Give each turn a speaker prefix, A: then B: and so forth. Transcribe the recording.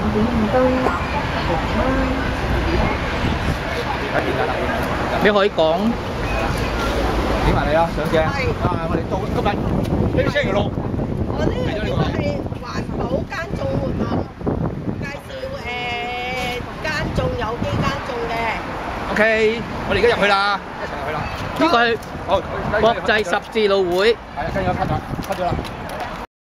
A: 你可以講
B: 點埋你啦，上鏡。啊，我哋到今日呢星期六。
C: 我呢個應該係環保耕種活動，介紹耕種有機耕種嘅。
B: OK，我哋而家入去啦，一齊入去啦。
A: 呢個係
B: 好，
A: 國際十字路會。
B: 係啊，跟住我 cut 咗啦。